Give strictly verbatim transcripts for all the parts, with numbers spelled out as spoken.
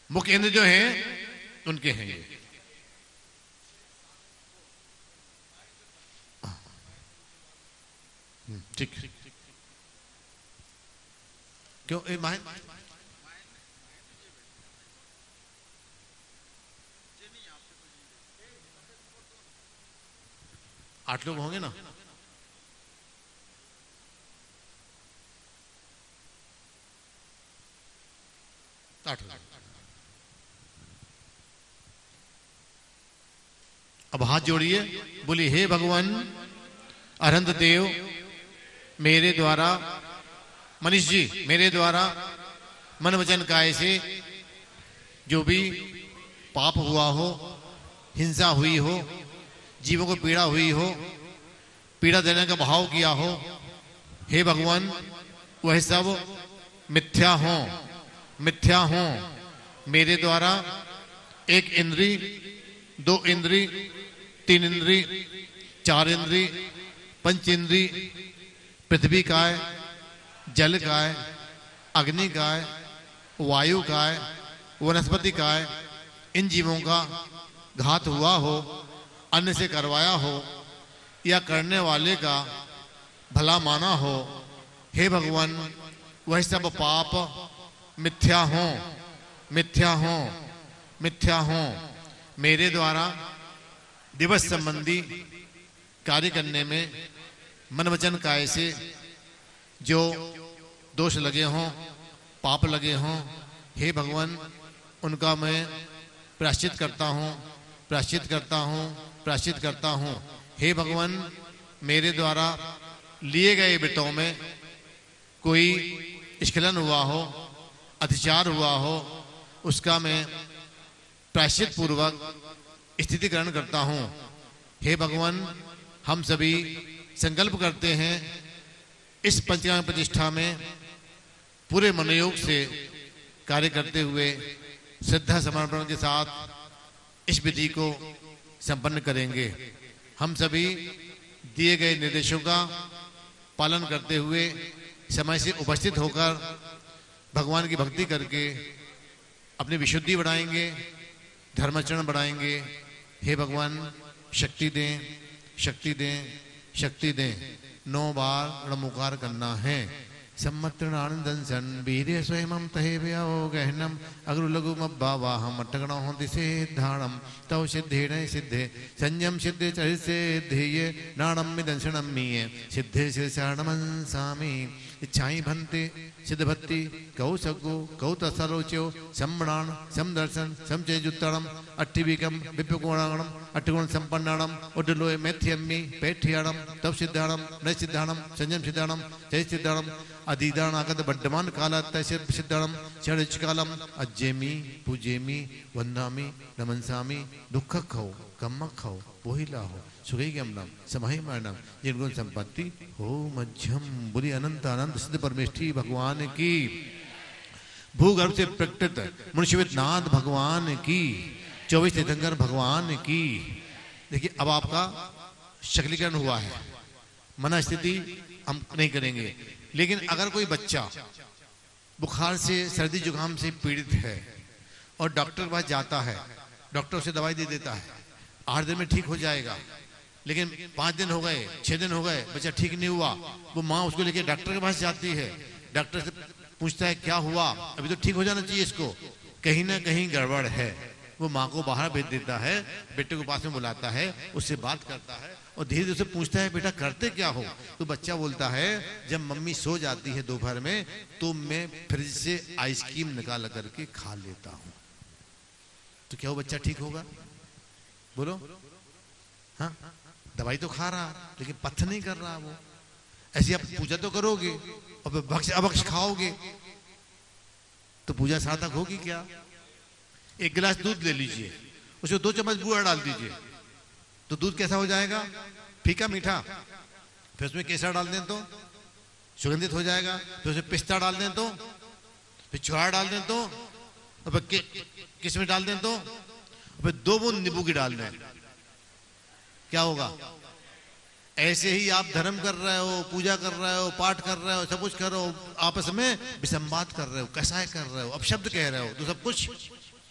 मुख्य इंद्र जो हैं उनके हैं ये। ठीक, क्यों ए माइन आठ लोग होंगे ना? आठ लोग। अब हाथ जोड़िए, बोलिए हे भगवान अरहंत देव, मेरे द्वारा, मनीष जी, मेरे द्वारा मन वचन काय से जो भी पाप हुआ हो, हिंसा हुई हो, जीवों को पीड़ा हुई हो, पीड़ा देने का भाव किया हो, हे भगवान वह सब मिथ्या हो, मिथ्या हो। मेरे द्वारा एक इंद्री, दो इंद्री, तीन इंद्री, चार इंद्री, पंच इंद्री, पृथ्वी काय, जल काय, अग्नि काय, वायु काय, वनस्पति काय, इन जीवों का घात हुआ हो, अन्य से करवाया हो या करने वाले का भला माना हो, हे भगवान वह सब पाप मिथ्या हो, मिथ्या हो, मिथ्या हो। मेरे द्वारा दिवस संबंधी कार्य करने में मन वचन काय से जो दोष लगे हों, पाप लगे हों, हे भगवान उनका मैं प्रायश्चित करता हूँ, प्रायश्चित करता हूँ, प्रायश्चित करता हूँ। हे भगवान मेरे द्वारा लिए गए बेटों में कोई स्खलन हुआ हो, अत्याचार हुआ हो, उसका मैं प्रायश्चित पूर्वक स्थिति ग्रहण करता हूँ। हे भगवान हम सभी संकल्प करते हैं इस पंचकाम प्रतिष्ठा में पूरे मनोयोग से कार्य करते हुए श्रद्धा समर्पण के साथ इस विधि को संपन्न करेंगे। हम सभी दिए गए निर्देशों का पालन करते हुए समय से उपस्थित होकर भगवान की भक्ति करके अपनी विशुद्धि बढ़ाएंगे, धर्माचरण बढ़ाएंगे। हे भगवान शक्ति दें, शक्ति दें, शक्ति दें। नौ बार णमुकार करना है। सम्मत्रणानंदन सन वीर्य स्वयं तहे व्याओ गहनम अग्र लघु मब्बावाहम अट्टगणो होति सिद्धाणम तव सिद्धेन सिद्धे संयम सिद्धे चरिसे ध्येय नाणम मिदंशनम मीये सिद्धे शिरसाणमंसामि इच्छाई भंते सिद्धभक्ति कौ सगो कौ तसरोच्यो सम्मणान समदर्शन समचेजुत्तरम अट्टिविकम विप्पकोणागणम अट्टगुण संपन्नाणम उड्डलोय मैथ्यम्मि पैठ्याणम तव सिद्धाणम न सिद्धाणम संयम सिद्धाणम जय सिद्धाणम अदीदान आगत बड्डमान काला तैसिर सिद्धाणम चढ़ कालम अज्जेमी पूजेमी वंदामी नमनसामी दुख खो कम्मक खो पोहिला हो सुगई गमनम समाहि मरणम निर्गुण संपत्ति हो मध्यम बुरी अनंत अनंत सिद्ध परमेष्ठी भगवान की भूगर्भ से प्रकटित मुनिशिवित नाथ भगवान की चौबीस तीर्थंकर भगवान की। देखिए अब आपका शक्लीकरण हुआ है, मना स्थिति हम नहीं करेंगे। लेकिन अगर कोई बच्चा बुखार से सर्दी जुकाम से पीड़ित है और डॉक्टर के पास जाता है, डॉक्टर उसे दवाई दे देता है, आठ दिन में ठीक हो जाएगा, लेकिन पांच दिन हो गए, छह दिन हो गए, बच्चा ठीक नहीं हुआ, वो माँ उसको लेके डॉक्टर के पास जाती है, डॉक्टर से पूछता है क्या हुआ, अभी तो ठीक हो जाना चाहिए इसको, कहीं ना कहीं गड़बड़ है। वो माँ को बाहर भेज देता है, बेटे को पास में बुलाता है, उससे बात करता है और धीरे धीरे से पूछता है बेटा करते क्या हो। तो बच्चा बोलता है जब मम्मी सो जाती है दोपहर में तो मैं फ्रिज से आइसक्रीम निकाल करके खा लेता हूं। तो क्या वो बच्चा ठीक होगा? बोलो। हाँ, दवाई तो खा रहा लेकिन पथ नहीं कर रहा वो। ऐसी आप पूजा तो करोगे और भक्ष अभक्ष खाओगे तो पूजा सार्थक होगी क्या? एक गिलास दूध ले लीजिए, उसमें दो चम्मच गुड़ डाल दीजिए तो दूध कैसा हो जाएगा? फीका मीठा। फिर उसमें केसर डाल दें तो सुगंधित हो जाएगा, फिर उसमें पिस्ता डाल दें तो, फिर छुहारा डाल दें तो, और फिर किशमिश डाल दें तो, फिर दो बूंद नींबू की डाल दें, क्या होगा? ऐसे ही आप धर्म कर रहे हो, पूजा कर रहे हो, पाठ कर रहे हो, सब कुछ कर रहे हो, आपस में विसंवाद कर रहे हो, कसाय कर रहे हो, अपशब्द कह रहे हो, तो सब कुछ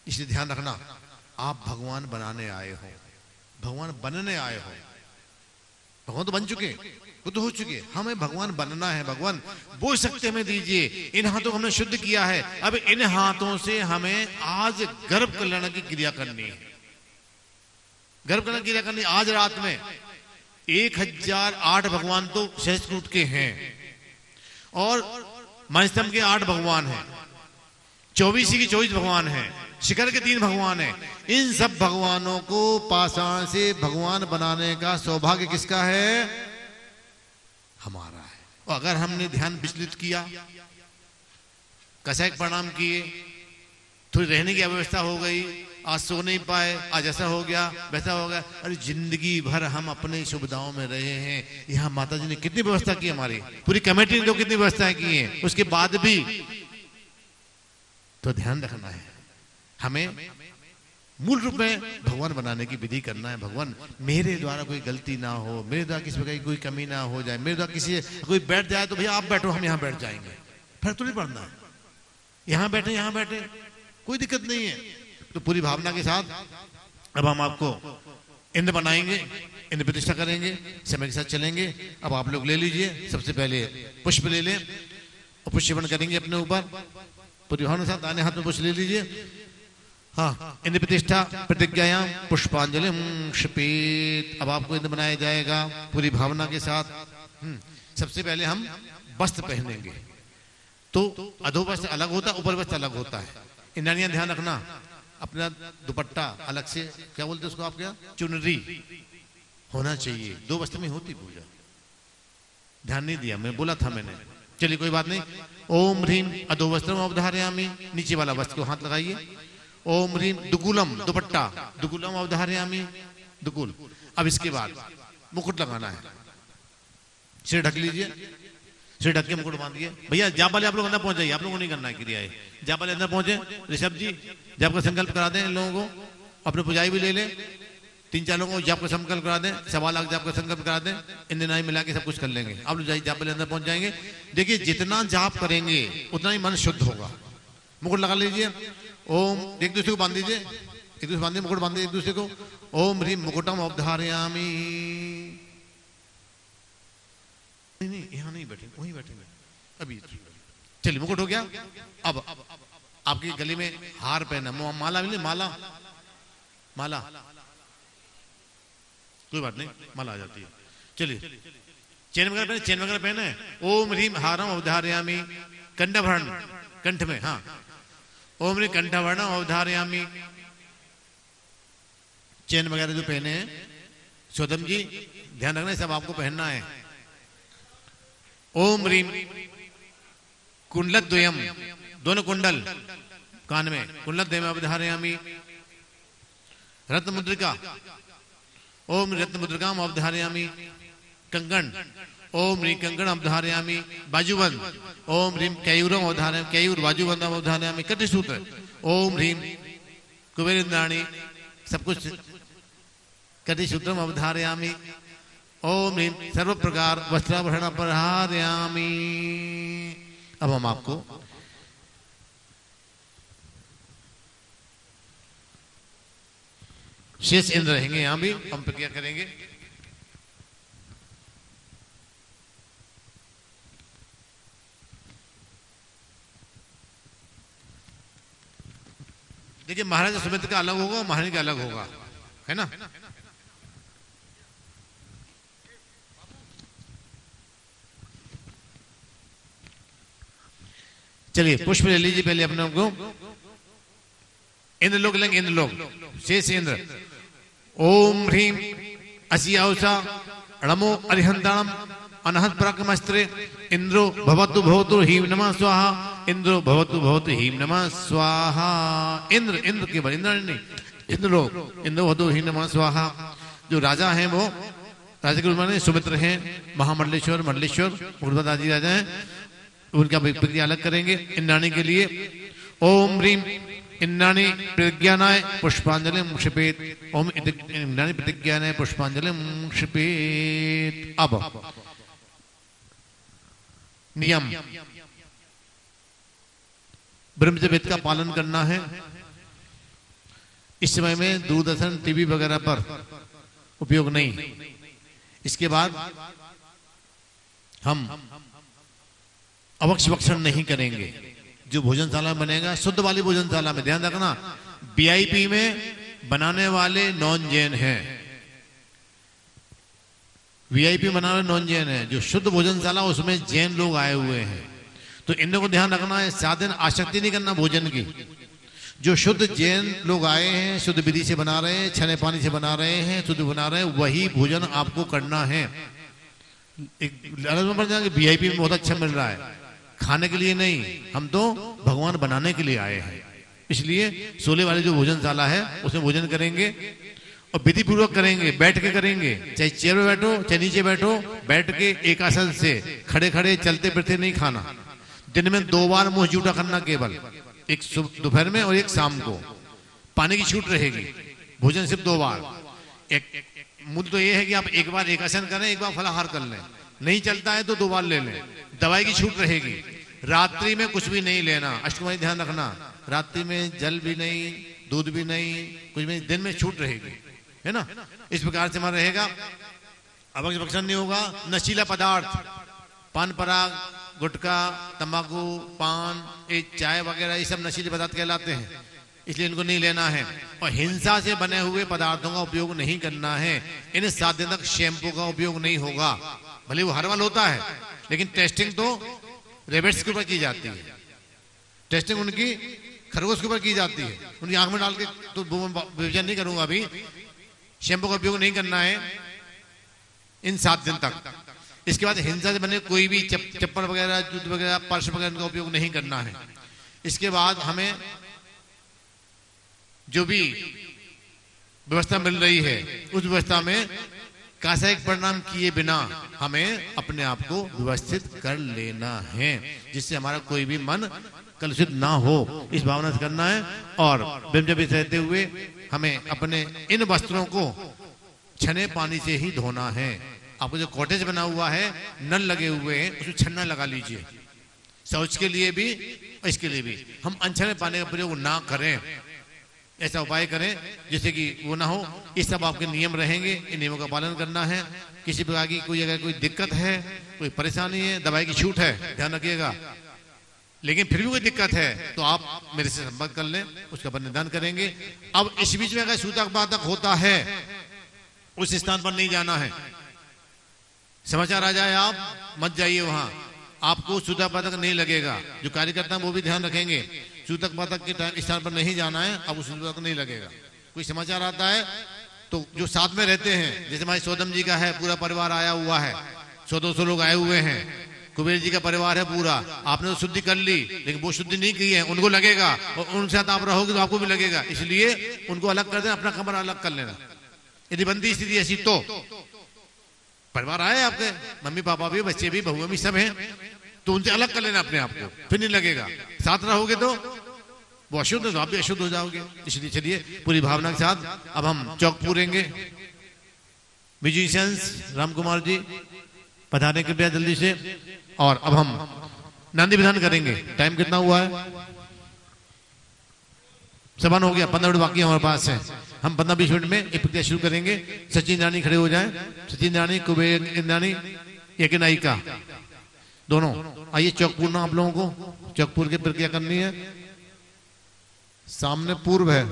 इसलिए ध्यान रखना, आप भगवान बनाने आए हो, भगवान बनने आए हो। भगवान तो बन चुके, वो तो हो चुके, हमें भगवान बनना है। भगवान बोल सकते हमें दीजिए, इन हाथों को हमने शुद्ध किया है, अब इन हाथों से हमें आज गर्भ कल्याण की क्रिया करनी है। गर्भ कल्याण की क्रिया करनी आज रात में। एक हजार आठ भगवान तो सहस्त्रकूट के हैं और मनस्तंभ के आठ भगवान हैं, चौबीस की चौबीस भगवान हैं, शिखर के तीन भगवान हैं। इन सब भगवानों को पाषाण से भगवान बनाने का सौभाग्य किसका है? हमारा है। और अगर हमने ध्यान विचलित किया, कसायक प्रणाम किए, थोड़ी रहने की अव्यवस्था हो गई, आज सो नहीं पाए, आज ऐसा हो गया वैसा हो गया, अरे जिंदगी भर हम अपने सुविधाओं में रहे हैं। यहाँ माता जी ने कितनी व्यवस्था की, हमारी पूरी कमेटी ने तो कितनी व्यवस्थाएं की हैं, उसके बाद भी तो ध्यान रखना है, हमें मूल रूप में भगवान बनाने की विधि करना है। भगवान मेरे द्वारा कोई गलती ना हो, मेरे द्वारा किसी प्रकार की कोई कमी ना हो जाए, मेरे द्वारा किसी कोई बैठ जाए तो भैया आप बैठो, हम यहाँ बैठ जाएंगे, फर्क तो नहीं पड़ना है, यहाँ बैठे यहाँ बैठे कोई दिक्कत नहीं है। तो पूरी भावना के साथ अब हम आपको इंद्र बनाएंगे, इंद्र प्रतिष्ठा करेंगे, समय के साथ चलेंगे। अब आप लोग ले लीजिए, सबसे पहले पुष्प ले लें और पुष्पवन करेंगे अपने ऊपर पूरी भावना के साथ। दाहिने हाथ में पुष्प ले लीजिए। हाँ, इंद्र प्रतिष्ठा प्रतिज्ञायाम पुष्पांजलि क्षिपेत। अब आपको इंद्र बनाया जाएगा पूरी भावना के साथ। सबसे पहले हम वस्त्र पहनेंगे, तो अधो वस्त्र अलग होता है, ऊपर वस्त्र अलग होता है। इंद्रियां ध्यान रखना, अपना दुपट्टा अलग से, क्या बोलते हैं उसको आप, क्या चुनरी होना चाहिए। दो वस्त्र में होती पूजा, ध्यान नहीं दिया, मैं बोला था मैंने, चलिए कोई बात नहीं। ओम ह्रीम अधो वस्त्रम अवधारयामि, नीचे वाला वस्त्र को हाथ लगाइए। ओम ह्रीम दुकुलम, दुपट्टा दुकुलम अवधारयामि, दुकुल। अब इसके बाद मुकुट लगाना है, सिर ढक लीजिए, सिर ढक के मुकुट बांधिए। भैया जाप वाले आप लोग अंदर पहुंच जाइए, आप लोगों को नहीं करना है क्रिया है, जाप वाले अंदर पहुंचे। ऋषभ जी जाप का संकल्प करा दें इन लोगों को, अपने पुजारी भी ले लें, तीन चार लोगों को जाप का संकल्प करा दें, सवा लाख जाप का संकल्प करा दें, इन दिन मिला के सब कुछ कर लेंगे। आप लोग जाइए, जाप वाले अंदर पहुंच जाएंगे। देखिए जितना जाप करेंगे उतना ही मन शुद्ध होगा। मुकुट लगा लीजिए, ओम, एक दूसरे को बांध दीजिए, एक दूसरे बांधिए, मुकुट बांधिए एक दूसरे को। ओम ह्रीम मुकुटम अवधारयामि, नहीं नहीं यहाँ नहीं बैठे, वहीं बैठेंगे अभी। चलिए मुकुट हो गया। अब आपकी गले में हार पहना, माला मिले, माला माला कोई बात नहीं, माला आ जाती है। चलिए चैन वगैरह पहने, चैन वगैरह पहने। ओम ह्रीम हारम अवधारयामि, कंठभरण, कंठ में, हाँ, ओम ह्रीम कंठभरण अवधारयामि। चैन वगैरह जो पहने हैं, स्वतम जी ध्यान रखना, सब आपको पहनना है। ओम ह्रीम कुंडलद्वयम, दोनों कुंडल कान में, कुंडलद्वयम अवधारयामि। रत्न मुद्रिका, ओम रत्न मुद्रिकाम अवधारयामि। कंगन, ओम ह्रीम कंगन अवधारयामि। बाजूबंद, ओम ह्रीम कैयूरम अवधारयामि, कैयूर बाजूबंद अवधारयामि। कटिसूत्र, ओम ह्रीम कुबेर इंद्राणी, सब कुछ कटिसूत्रम अवधारयामि। ओम ह्रीम सर्व प्रकार वस्त्राभरण प्रहारयामि। अब हम आपको शेष इंद्र रहेंगे, यहां भी हम प्रक्रिया करेंगे। देखिए महाराजा सुमित्र का अलग होगा, महारानी का अलग होगा, है ना। चलिए पुष्प ले लीजिए पहले अपने को। इंद्र लोग लेंगे, इंद्र लोग शेष इंद्र। ओम ह्रीम असियाउसा णमो अरिहंताणम अनहत पराक्रमस्त्रे इंद्रो भवतु भवतु हीम नमः स्वाहा, इंद्रो भवतु भवतु हीम नमः स्वाहा। इंद्र, इंद्र केवल इंद्र नहीं, इंद्र लोग, इंद्र भवतु हीम नमः स्वाहा। जो राजा हैं वो राजा के रूप में सुमित्र हैं, महामंडलेश्वर मंडलेश्वर उर्वद आदि राजा हैं, उनका प्रक्रिया अलग करेंगे। इंद्राणी के लिए ओम ह्रीम इंद्राणी प्रतिज्ञानाय पुष्पांजलि क्षिपेत, ओम इंद्राणी प्रतिज्ञानाय पुष्पांजलि क्षिपेत। अब नियम, ब्रह्मचर्य का पालन करना है। इस समय में दूरदर्शन टीवी वगैरह पर उपयोग नहीं। इसके बाद हम अवक्ष भक्षण नहीं करेंगे। जो भोजनशाला में बनेगा शुद्ध वाली भोजनशाला में, ध्यान रखना, वीआईपी में बनाने वाले नॉन जैन हैं, वीआईपी बनाने वाले नॉन जैन हैं। जो शुद्ध भोजनशाला उसमें जैन लोग आए हुए हैं, तो इन लोगों को ध्यान रखना है, सात दिन आसक्ति नहीं करना भोजन की। जो शुद्ध जैन लोग आए हैं, शुद्ध विधि से बना रहे हैं, छने पानी से बना रहे हैं, शुद्ध बना रहे हैं, वही भोजन आपको करना है। एक वीआईपी में बहुत अच्छा मिल रहा है, खाने के लिए नहीं, हम तो भगवान बनाने के लिए आए हैं। इसलिए सोले वाली जो भोजनशाला है उसमें भोजन करेंगे और विधि पूर्वक करेंगे, बैठ के करेंगे, चाहे चेयर में बैठो चाहे नीचे बैठो, बैठ के एक आसन से, खड़े खड़े चलते फिरते नहीं खाना। दिन में दो बार मुंह जूठा करना, केवल एक दोपहर में और एक शाम को। पानी की छूट रहेगी, भोजन सिर्फ दो बार। एक मूल तो ये है कि आप एक बार एक आसन करें, एक बार फलाहार कर लें, नहीं चलता है तो दो बार ले लें। दवाई की छूट रहेगी। रात्रि में कुछ भी नहीं लेना, अष्टमी ध्यान रखना, रात्रि में जल भी नहीं, दूध भी नहीं, कुछ भी, दिन में छूट रहेगी, है ना। इस प्रकार से हमारा रहेगा, अवक्ष भक्षण नहीं होगा। नशीला पदार्थ, पान पराग, गुटखा, तंबाकू, पान, ये चाय वगैरह, ये सब नशीले पदार्थ कहलाते हैं, इसलिए इनको नहीं लेना है। और हिंसा से बने हुए पदार्थों का उपयोग नहीं करना है। इन सात दिन तक शैम्पू का उपयोग नहीं होगा, भले वो हर्बल होता है, लेकिन टेस्टिंग तो रेबिट्स के ऊपर की जाती है, टेस्टिंग उनकी खरगोश के ऊपर की जाती है, उनकी आंख में डाल के तो विवेचन नहीं करूंगा अभी। शैम्पू का उपयोग नहीं करना है इन सात दिन तक। इसके बाद हिंसा से बने कोई भी चप, चप्पल वगैरह, जूते वगैरह, पर्स वगैरह, इनका उपयोग नहीं करना है। इसके बाद हमें जो भी व्यवस्था मिल रही है उस व्यवस्था में कासायिक परिणाम किए बिना हमें अपने आप को व्यवस्थित कर लेना है, जिससे हमारा कोई भी मन कलुषित ना हो, इस भावना से करना है। और ब्रह्मचर्य रहते हुए हमें अपने इन वस्त्रों को छने पानी से ही धोना है। आपको जो कॉटेज बना हुआ है, नल लगे हुए हैं, उसमें छन्ना लगा लीजिए, शौच के लिए भी और इसके लिए भी। हम अनछने पानी का प्रयोग ना करें, ऐसा उपाय करें जिससे कि वो ना हो। इस सब आपके नियम रहेंगे, इन नियमों का पालन करना है। किसी प्रकार की कोई अगर कोई दिक्कत है, कोई परेशानी है, दवाई की छूट है, ध्यान रखिएगा, लेकिन फिर भी कोई दिक्कत है तो आप मेरे से संपर्क कर लें, उसका पर निदान करेंगे। अब इस बीच में अगर सूतक बातक होता है, उस स्थान पर नहीं जाना है। समाचार आ जाए आप मत जाइए वहां, आपको सूतक बातक नहीं लगेगा। जो कार्यकर्ता वो भी ध्यान रखेंगे, सूतक बातक के स्थान पर नहीं जाना है, अब उस सूतक नहीं लगेगा। कोई समाचार आता है तो जो साथ में रहते हैं, जैसे हमारे सौदम जी का है, पूरा परिवार आया हुआ है, सौ दो सौ लोग आए हुए हैं, कुबेर जी का परिवार है पूरा, आपने तो शुद्धि कर ली, लेकिन वो शुद्धि नहीं की है, उनको लगेगा, और उनके साथ आप रहोगे तो आपको भी लगेगा। इसलिए उनको अलग कर देना, अपना कमरा अलग कर लेना। यदि बनती स्थिति ऐसी तो परिवार आए आपके, मम्मी पापा भी, बच्चे भी, बहू भी सब हैं, तो उनसे अलग कर लेना अपने आप को, फिर नहीं लगेगा। साथ रहोगे तो वो अशुद्ध, तो आप भी अशुद्ध हो जाओगे। इसलिए चलिए पूरी भावना के साथ अब हम चौक पूरेंगे। म्यूजिशियंस राम कुमार जी पधारने कृपया जल्दी से। और अब हम नांदी विधान करेंगे। टाइम कितना हुआ है? समान हो गया, पंद्रह मिनट बाकी हमारे पास है। हम पंद्रह बीस मिनट में एक प्रक्रिया शुरू करेंगे। सचिन रानी खड़े हो जाएं, सचिन रानी, कुबेर रानी, एक नायिका दोनों आइए। चौक पूरना आप लोगों को, चौक पूर की प्रक्रिया करनी है। सामने पूर्व है,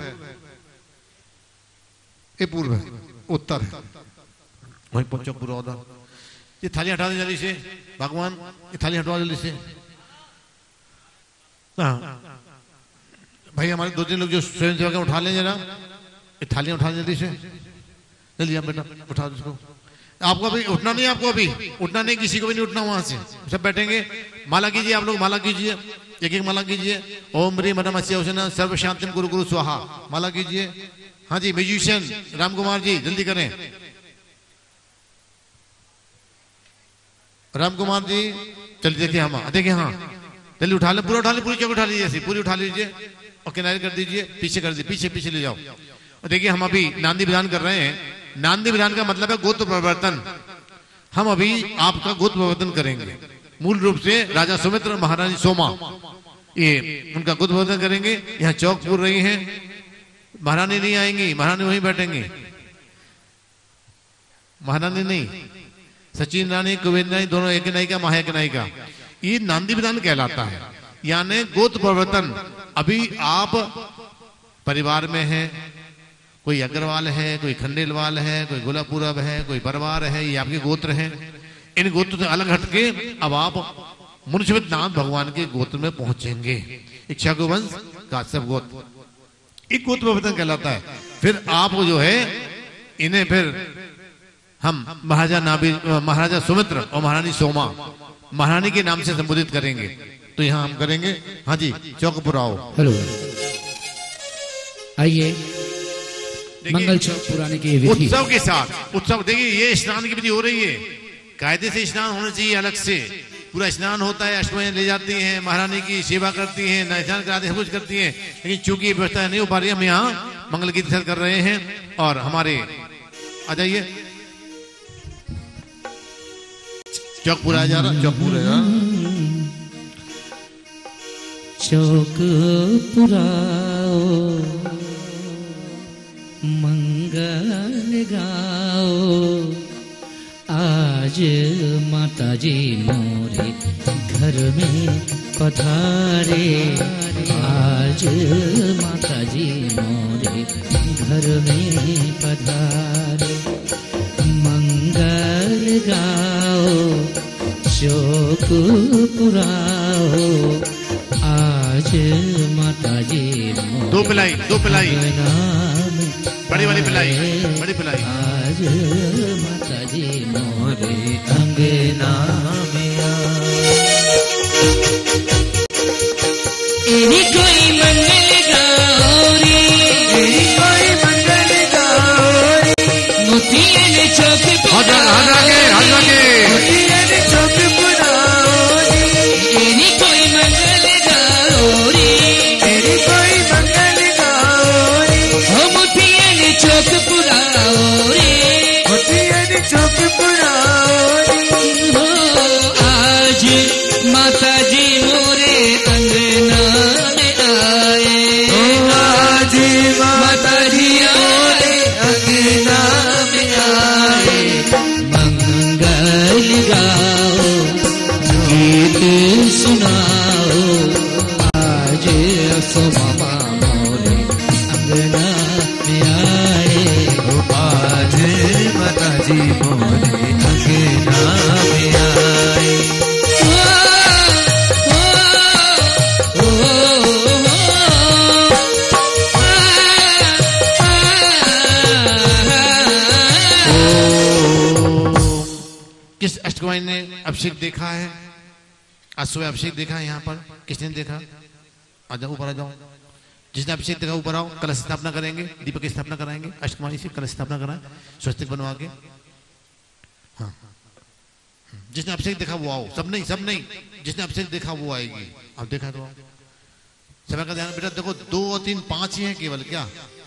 ये पूर्व है, उत्तर है, वहीं पर चौक पूरा उधर। ये थाली हटा दे जल्दी से, भगवान ये थाली हटवा जल्दी से। हाँ भाई, हमारे दो तीन लोग जो स्वयं सेवक उठा लें जरा, ये थालियां उठा जल्दी से, जल्दी आप बेटा उठा दो इसको। आपको अभी उठना नहीं, आपको अभी उठना नहीं, किसी को भी नहीं उठना वहां से, सब बैठेंगे। माला कीजिए आप लोग, माला कीजिए, एक एक माला कीजिए। ओम ह्रीं मदम अस्या सर्व शांतिम गुरु गुरु स्वाहा, माला कीजिए। हाँ जी, म्यूजिशियन राम कुमार जी जल्दी करें। राम कुमार जी चलिए, देखिए हम देखिए, हाँ जल्दी उठा ले, पूरा उठा ले, पूरी चौक उठा लीजिए, पूरी उठा लीजिए और किनारे कर दीजिए, पीछे कर दीजिए, पीछे पीछे ले जाओ। और देखिए हम अभी नांदी विधान कर रहे हैं। नांदी विधान का मतलब है गोत्र परिवर्तन। हम अभी आपका गोत्र परिवर्तन करेंगे। मूल रूप से राजा सुमित्र, महारानी सोमा, ये उनका गोत्र परिवर्तन करेंगे। यहाँ चौक पूर रही है, महारानी नहीं आएंगी, महारानी वहीं बैठेंगी, महारानी नहीं, सचिन रानी कुबेर रानी दोनों एक नायिका महा एक नायिका। ये नांदी विधान कहलाता है, यानी गोत्र परिवर्तन। अभी आप परिवार में हैं, कोई अग्रवाल है, कोई खंडेलवाल है, कोई गुलापुरब है, कोई परवार है, ये आपके गोत्र हैं। इन गोत्र से अलग हटके अब आप मुनिश्चितनाथ भगवान के गोत्र में पहुंचेंगे। इक्ष्वाकु वंश काश्यप गोत्र, एक गोत्र परिवर्तन कहलाता है। फिर आप जो है इन्हें फिर हम महाराजा नाबी महाराजा सुमित्र और महारानी सोमा महारानी के नाम से संबोधित करेंगे। तो यहाँ हम करेंगे। हाँ जी, चौक पर आओ। हेलो, आइए मंगल चौक पुराने की विधि उत्सव के साथ। उत्सव देखिए, ये स्नान की विधि हो रही है, कायदे से स्नान होना चाहिए, अलग से पूरा स्नान होता है। अष्टमी ले जाती हैं, महारानी की सेवा करती हैं, स्नान कराते हैं, सब कुछ करती हैं। लेकिन चूंकि ये व्यवस्था नहीं हो पा रही है, हम यहाँ मंगल गीत कर रहे हैं। और हमारे आ जाइए, चौक पूरा जा रहा, चौक पूरा जा रहा। चौक पुराओ मंगल गाओ, आज माता जी मोरे घर में पधारे, आज माता जी मोरे घर में पधारे। मंगल गाओ चौक पुराओ, आज माता जी दो पिलाई, दो पिलाई, बड़ी वाली पिलाई, बड़ी पिलाई। आज माता जी मोरे अंगना में एनी कोई मंगल गौरी, एनी कोई मंगल गौरी, मोतियन चौक हाथ आगे, हाथ आगे, मोतियन चौक पुराओ, एनी कोई मंगल गौरी, एनी कोई मंगल गौरी, हो मोतियन चौक पुराओ रे, मोतियन चौक पुराओ हो, आज माता जी मोरे अंगना में आए, आज माता जी मोरे अंगना में आए। मंगल गाओ गीत सुनाओ, आज सोमा मोरे अंगना में आए, आज माता जी मोरे अंगना में आए। किस अष्टकमाई ने अभिषेक देखा है? आज सुबह अभिषेक देखा है यहाँ पर? किसने देखा? आ जाओ, ऊपर आ जाओ। जिसने अभिषेक देखा ऊपर आओ, कलश स्थापना करेंगे, दीपक की स्थापना कराएंगे। अष्टकमाई से कलश स्थापना कराएं, स्वस्तिक बनवा के। हाँ, जिसने अभिषेक देखा वो आओ। सब नहीं, सब नहीं, जिसने अभिषेक देखा वो आएगी। अब देखा तो आओ। समय का ध्यान बेटा, देखो दो और तीन पांच ही है केवल, क्या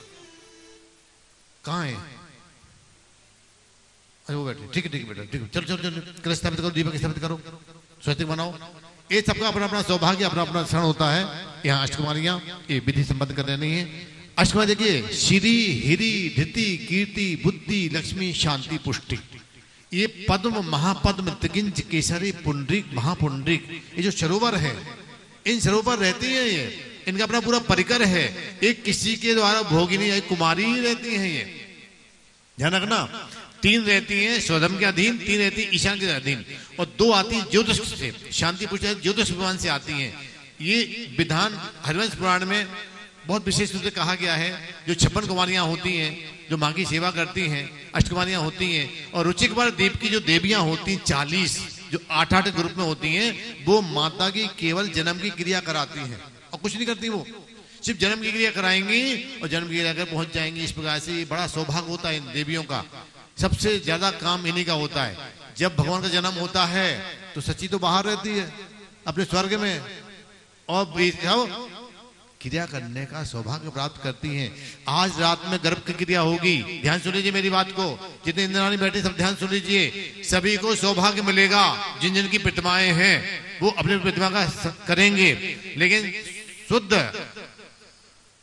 कहाँ है? अरे वो बैठे, ठीक है ठीक है बेटा, ठीक है, चलो चलो चलो, कलश स्थापित करो, दीपक स्थापित करो, स्वस्तिक बनाओ। ये सबका अपना अपना सौभाग्य, अपना अपना क्षण होता है। यहाँ अष्टकुमारियां ये विधि संबद्ध कर रही है। अष्टकुमार देखिए, श्री हिरी धृति कीर्ति बुद्धि लक्ष्मी शांति पुष्टि, ये पद्म महापद्म त्रिगिंज केसरी पुंडरीक महापुंडरीक, ये जो सरोवर है, इन सरोवर रहती है ये, इनका अपना पूरा परिकर है। एक किसी के द्वारा भोगिनी एक कुमारी ही रहती है। ये ध्यान रखना, तीन रहती हैं स्वधर्म के अधीन, तीन रहती है ईशान के अधीन, और दो आती ज्योतिष से, शांति पुष्ट ज्योतिष भगवान से आती हैं। ये विधान हरिवंश पुराण में बहुत विशेष रूप से कहा गया है। जो छप्पन कुमारियां होती हैं, जो मां की सेवा करती हैं, अष्टकुमारियां होती हैं, और रुचिक बार दीप की जो देवियां होती हैं चालीस, जो आठ आठ ग्रुप में होती हैं, वो माता की केवल जन्म की क्रिया कराती हैं और कुछ नहीं करती। वो सिर्फ जन्म की क्रिया कराएंगी और जन्म की क्रिया कर पहुंच जाएंगी। इस प्रकार से बड़ा सौभाग्य होता है इन देवियों का। सबसे ज्यादा काम इन्हीं का होता है। जब भगवान का जन्म होता है तो सच्ची तो बाहर रहती है अपने स्वर्ग में, और क्रिया करने का सौभाग्य प्राप्त करती हैं। आज रात में गर्भ की क्रिया होगी, ध्यान सुन लीजिए मेरी बात को, जितने इंद्राणी बैठे सब ध्यान सुन लीजिए। सभी को सौभाग्य मिलेगा, जिन जिन की प्रतिमाएं हैं वो अपनी प्रतिमा का करेंगे, लेकिन शुद्ध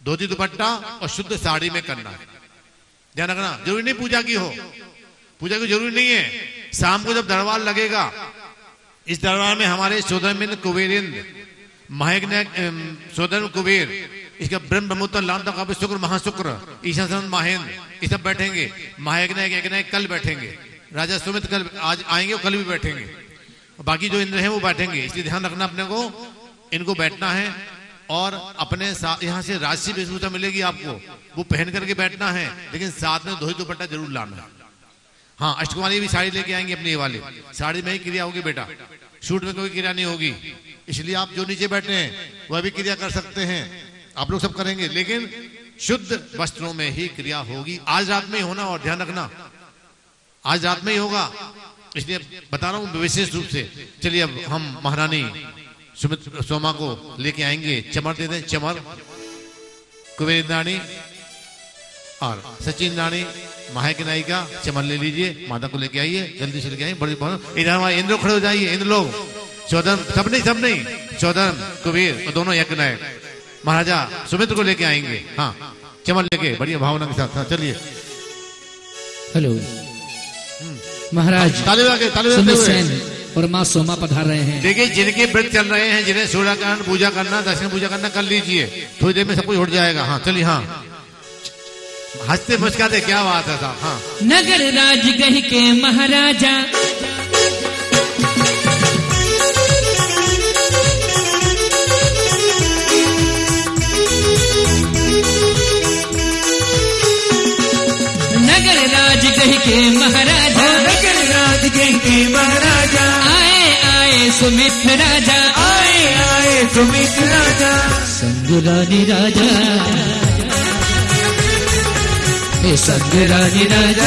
धोती दुपट्टा और शुद्ध साड़ी में करना है। ध्यान रखना, जरूरी नहीं पूजा की हो, पूजा की जरूरी नहीं है। शाम को जब दरबार लगेगा, इस दरबार में हमारे सोदरमिन कुबेरेंद्र महायज्ञ सोदर कुबेर, इसका ब्रह्म ब्रह्मोत्तर लाम तक शुक्र महाशुक्र ईशान महेंद्र, ये सब बैठेंगे। महायज्ञ यज्ञ कल बैठेंगे, राजा सुमित कल आज आएंगे, कल भी बैठेंगे, बाकी जो इंद्र हैं वो बैठेंगे। इसलिए ध्यान रखना अपने को, इनको बैठना है। और अपने यहाँ से राशि वेशभूषा मिलेगी आपको, वो पहन करके बैठना है, लेकिन साथ में धोती दुपट्टा जरूर लाना है। हाँ, अष्टकुमारी भी साड़ी लेके आएंगे अपनी वाले, साड़ी में ही क्रिया होगी बेटा, शूट में कोई क्रिया नहीं होगी। इसलिए आप जो नीचे बैठे हैं वह भी क्रिया कर सकते हैं, आप लोग सब करेंगे, लेकिन शुद्ध वस्त्रों में ही क्रिया होगी। आज रात में ही होना, और ध्यान रखना आज रात में ही होगा, इसलिए बता रहा हूं विशेष रूप से। चलिए अब हम महारानी सुमित सोमा को लेके आएंगे, चमर दे दें, चमर कुबेर रानी और सचिन रानी महायज्ञ नायिका, चमर ले लीजिए, माता को लेके आइए, जल्दी से लेके आइए। बड़ी बहुत इधर हमारे इंद्र खड़े हो जाइए, इंद्र लोग, चौधर सब नहीं सब नहीं चौधर कुबेर और दोनों यज्ञ नायक महाराजा सुमित्र को लेके आएंगे। हाँ, चमर लेके बढ़िया भावना के साथ। हाँ, चलिए। हेलो महाराज, ताली बजा के, ताली सुमित बजाते सेन हुए और माँ सोमा पधार रहे हैं। देखिए, जिनके व्रत चल रहे हैं, जिन्हें सूर्यकांड पूजा करना, दक्षिण पूजा करना, कर लीजिए, थोड़ी देर में सब कुछ उठ जाएगा। हाँ चलिए। हाँ, हंसते मुस्कुराते, क्या बात है साहब। हाँ, नगर राज गह के महाराजा, नगर राज गह के महाराजा, नगर राज गह के महाराजा, आए आए सुमित राजा, आए आए सुमित राजा, संग रानी राजा, हे संग रानी राजा।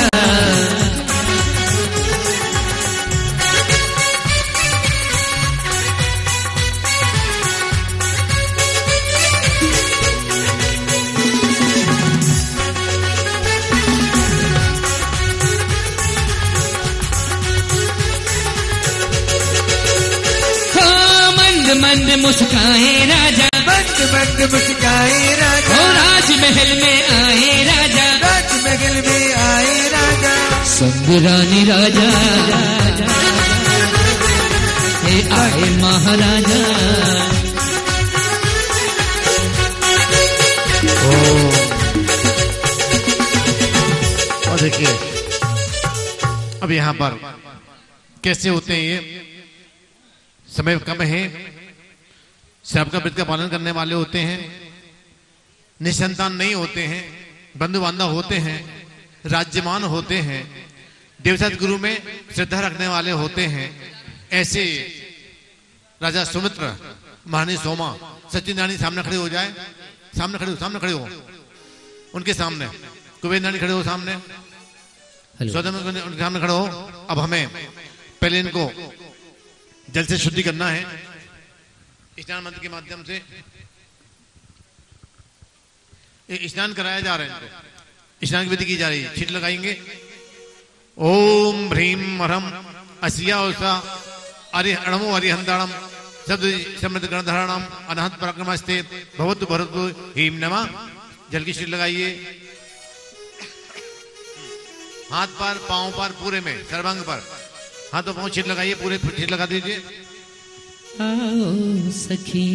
मंद मुस्काए राजा, मंद मंद मुस्काए राजा, ओ राजमहल में आए राजा, राजमहल में आए राजा, संग रानी राजा, हे आए महाराजा। और देखिए अब यहाँ पर कैसे होते हैं ये, समय कम है, सबका व्रत का पालन करने वाले होते हैं, निसंतान नहीं होते हैं, बंधु बांधव होते हैं, राज्यमान होते हैं, देवसत गुरु में श्रद्धा रखने वाले होते हैं। ऐसे राजा सुमित्र, महारानी सोमा, सचिन रानी सामने खड़े हो जाए, सामने खड़े हो, सामने खड़े हो, उनके सामने कुबेर रानी खड़े हो, सामने सौदम उनके सामने खड़े हो। अब हमें पहले इनको जल से शुद्धि करना है, स्नान मंत्र के माध्यम से स्नान कराया जा रहा है, इनको स्नान की विधि की जा रही है। छींट लगाएंगे, ओम ह्रीम हरम असिया उषा अरि अणमो अरिहंताणम शब्द समृद्ध गणधारणम अनहत पराक्रमस्ते भवतु भरतु हीम नमः। जल की छींट लगाइए, हाथ पर, पांव पर, पूरे में सर्वांग पर हाथ तो पांव छींट लगाइए, पूरे छींट लगा दीजिए। आओ सखी,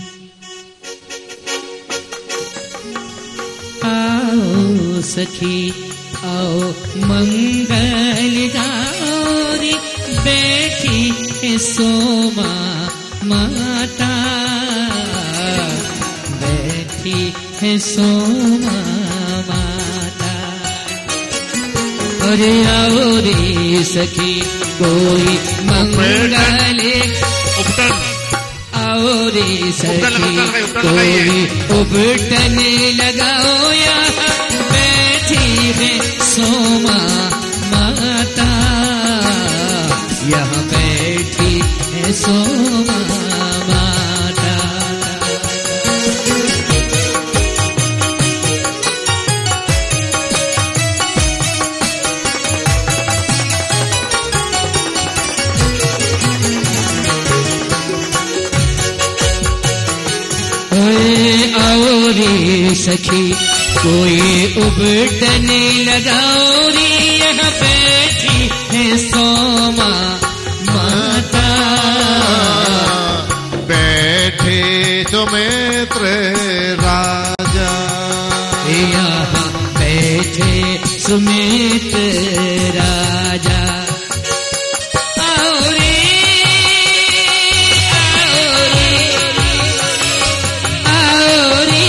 आओ सखी, आओ मंगल गौरी बैठी है सोमा माता, बैठी है सोमा माता। अरे आओ रे सखी, कोई मंगल, आओ रे सखी, कोई उपटन लगाओ, यहाँ बैठी है सोमा माता, यहाँ बैठी है सोमा माता। आओ रे सखी कोई उबटने लगाओ रे यहाँ बैठी है सोमा माता बैठे सुमित्र राजा यहाँ बैठे सुमित्र राजा आओ रे आओ रे आओ रे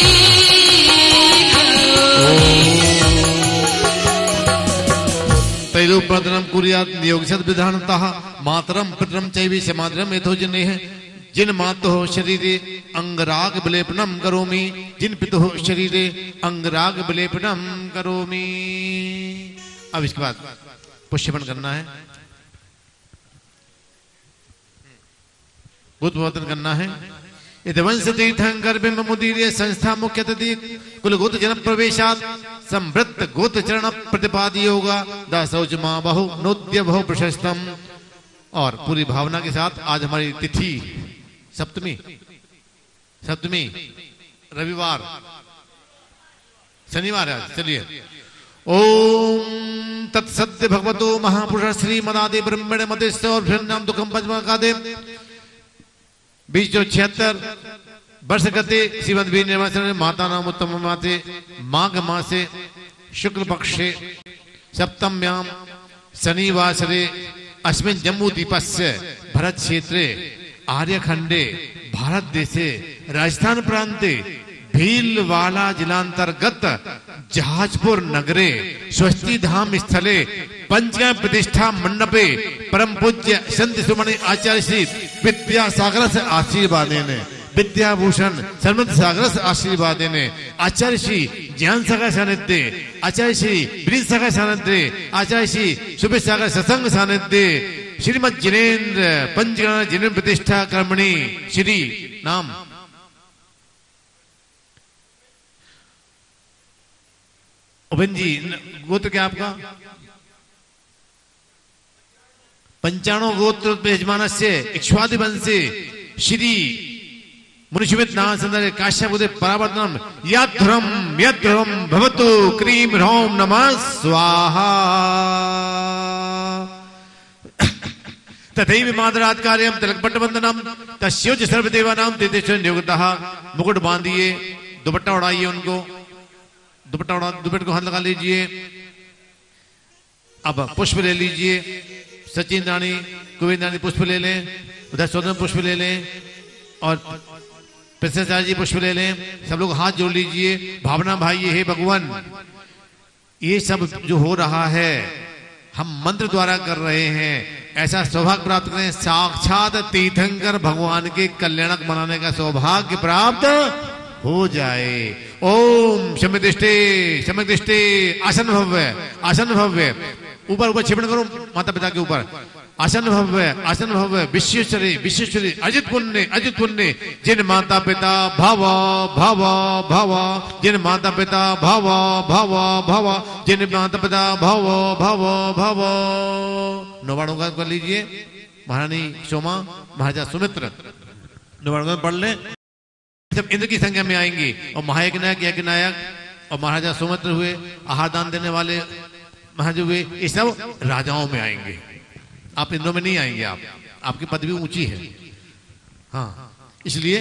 तैरूपदनम कुर्यात् नियोगसद विधानतः मातरम पितरम चैव समादरम यथोजनेह जिन मातुः शरीरे अंगराग विलेपनम करोमि जिन पितुः शरीरे अंगराग विलेपनम करोमि। अब इसके बाद पुष्पन करना है, गोत्रवर्धन करना है। यदवंश तीर्थंकर बिंब मुदीर्य संस्था मुख्य कुल गोत्र जन प्रवेशात संवृत्त गोत्र चरण प्रतिपादी होगा दासौज माँ बहु नोद्य बहु प्रशस्तम। और पूरी भावना के साथ आज हमारी तिथि सप्तमी सप्तमी रविवार शनिवार है। चलिए ओम तत्सत्य भगवतो महापुरुष श्री मदादि ब्रह्मण मदेश्वर नाम दुखम पंचमकादे बीस सौ छिहत्तर वर्ष गते श्रीमद वीर निर्वाचन माता नाम उत्तम माते माघ मासे शुक्ल पक्षे सप्तम्याम शनिवासरे अस्मिन् जम्मू दीपस्य भरत क्षेत्रे आर्यखंडे भारत देशे राजस्थान प्रांते भीलवाड़ा जिलांतर्गत जहाजपुर नगरे स्वस्ति धाम स्थले पंचम प्रतिष्ठा मंडपे परम पूज्य संत सुमणि आचार्य श्री विद्यासागर से आशीर्वाद ने विद्याभूषण सर्वत सागर से आशीर्वाद ने आचार्य श्री ज्ञान सागर सानिध्य आचार्य श्री ब्रिज सागर सानिध्य आचार्य श्री सुबह सागर सत्संग सानिध्य श्रीमद जिनेन्द्र पंचगण जिनेन्द्र प्रतिष्ठा कर्मणि श्री नाम उबन जी गोत्र क्या आपका? पंचाणु गोत्र यजमान से इक्ष्वादि वंशे श्री मुनिषिवित नाम संदर्भ काश्यप उदय परावर्तनम यद्ध्रुवम यद्ध्रुवम भवतु क्रीम ह्रौम नमः स्वाहा तथैव मादरात् कार्यम तिलकपट्ट वंदनम तस्योच सर्वदेवानां तेतेश्वर नियोगतः। मुकुट बांधिए, दुपट्टा उड़ाइए, उनको दुपट्टा उड़ा दुपट्टे को हाथ लगा लीजिए। अब पुष्प ले लीजिए, सचिन रानी कुबेर रानी पुष्प ले लें, उधर सौदन पुष्प ले लें और प्रसाद जी पुष्प ले लें। सब लोग हाथ जोड़ लीजिए। भावना भाई हे भगवान, ये सब जो हो रहा है हम मंत्र द्वारा कर रहे हैं, ऐसा सौभाग्य प्राप्त करें साक्षात तीर्थंकर भगवान के कल्याणक मनाने का सौभाग्य प्राप्त हो जाए। ओम शमिदिष्टे शमिदिष्टे आसन भव्य आसन भव्य ऊपर ऊपर छिपण करो माता पिता के ऊपर। आसन भव्य आसन भव्य विश्वेश्वरी विश्वेश्वरी अजित पुण्य अजित पुण्य जिन माता पिता भव भव भव जिन माता पिता भव भव भव जिन माता पिता भव भव भव। नौवाणों का कर लीजिए। महारानी सोमा महाराजा सुमित्र नौवाणों पढ़ ले। जब इंद्र की संख्या में आएंगी और महायक नायक यज्ञ नायक और महाराजा सुमित्र हुए, आहार दान देने वाले महाराज हुए, ये सब राजाओं में आएंगे। आप इंद्रों में नहीं आएंगे। आप आपकी पदवी ऊंची है। हाँ, इसलिए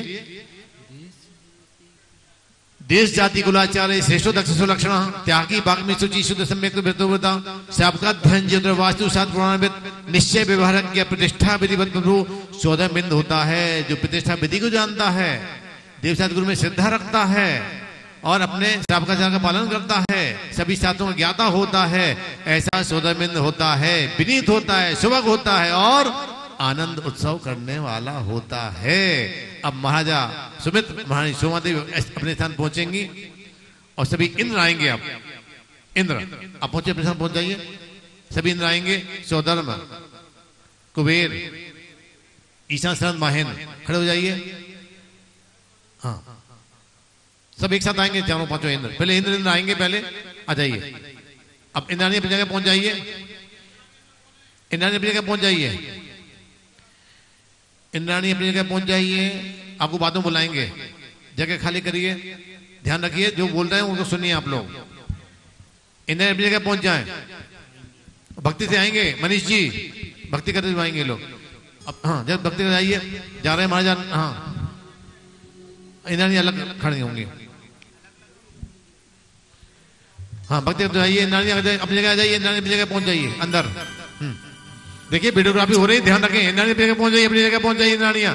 देश जाति कुलाचार्य श्रेष्ठो दक्ष लक्षण त्यागी बाग्मी सुचि शुद्ध सम्यक वृतोवृता सबका धन जिंद्र वास्तु सात पुराणविद निश्चय व्यवहारज्ञ प्रतिष्ठा विधिवत प्रभु चौदह बिंद होता है। जो प्रतिष्ठा विधि को जानता है, देवसात गुरु में श्रद्धा रखता है और अपने सबका का पालन करता है, सभी सातों का ज्ञाता होता है, ऐसा सोदरबिंद होता है, विनीत होता है, सुभग होता है और आनंद उत्सव करने वाला होता है। अब महाराजा सुमित्र महारानी सोमा देवी अपने स्थान पहुंचेंगी और सभी इंद्र आएंगे। अब इंद्र आप पहुंचे, अपने स्थान पहुंच जाइए। सभी इंद्र आएंगे। सौधर्म कुबेर ईशान सरन माहेन खड़े हो जाइए। हाँ, सब एक साथ आएंगे, चारों पांचों इंद्र। पहले इंद्र इंद्र आएंगे, पहले आ जाइए। अब इंद्राणी अपनी जगह पहुंच जाइए। इंद्राणी अपनी जगह पहुंच जाइए। इंद्राणी अपनी जगह पहुंच जाइए। आपको बाद में बुलाएंगे। जगह खाली करिए, ध्यान रखिए जो बोल रहे हैं उनको सुनिए आप लोग। इंद्राणी अपनी जगह पहुंच जाए, भक्ति से आएंगे। मनीष जी भक्ति करते हुए आएंगे लोग। अब हाँ जब भक्ति करते आइए, जा रहे हैं महाराज। हाँ इंद्राणी अलग खड़ी होंगी। हाँ भक्ति करते आइए, इंद्राणी अपनी जगह आ जाइए, इंद्राणी अपनी जगह पहुंच जाइए अंदर। देखिए वीडियोग्राफी हो रही है, ध्यान रखें। इंद्राणी अपनी जगह पहुंच जाइए, अपनी जगह पहुंच जाइए इंद्राणियां।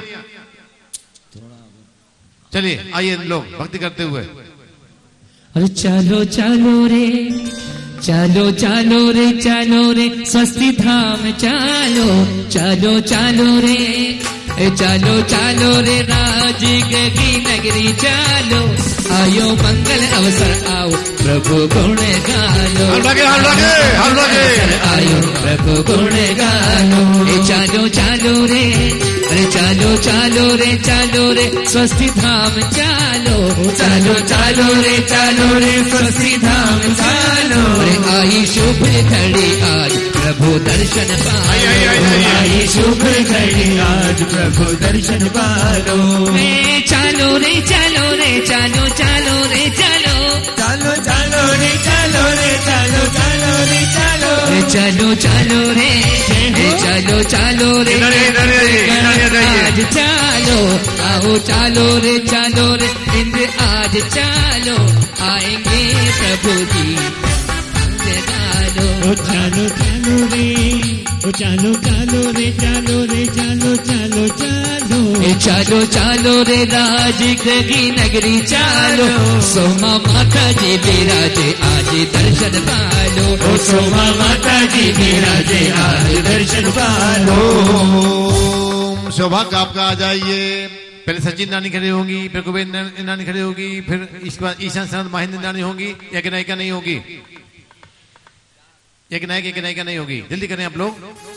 चलिए आइए लोग भक्ति करते हुए। अरे चलो चलो रे, चलो चलो रे, चलो रे स्वस्ति धाम चलो, चलो चलो रे, चलो चलो रे राज की नगरी चलो, आयो मंगल अवसर आओ प्रभु गुण गालो, आयो प्रभु गुण गालो। चलो चलो रे, अरे चलो चलो रे, चलो रे स्वस्ति धाम चलो, चलो चलो रे, चलो रे स्वस्ति धाम चलो। अरे आई शुभ घड़ी आज प्रभु दर्शन पालो, आई शुभ घड़ी आज प्रभु दर्शन पालो। चलो रे, चलो रे, चलो चलो रे, चलो चलो चलो रे, चलो रे, चलो चलो रे, चलो चलो चलो रे, चलो चलो रे, आज चलो आओ, चलो रे, चलो रे इंद्र आज चलो, आएंगे प्रभु जी डालो। ओ चलो चलो रे, ओ चलो चलो रे, चलो रे, चलो चलो चलो, चलो चलो रे राज की नगरी चलो, सोमा माता जी विराजे आज दर्शन पालो, ओ सोमा माता जी विराजे आज दर्शन पालो। सौभाग्य आपका आ जाइए। पहले सचिन नानी खड़ी होंगी, फिर कुबेर नानी खड़ी होगी, फिर इसके बाद ईशान सनत महेंद्र नानी होंगी। एक नायिका नहीं होगी, एक नायक एक नायिका नहीं होगी। जल्दी करें आप लोग।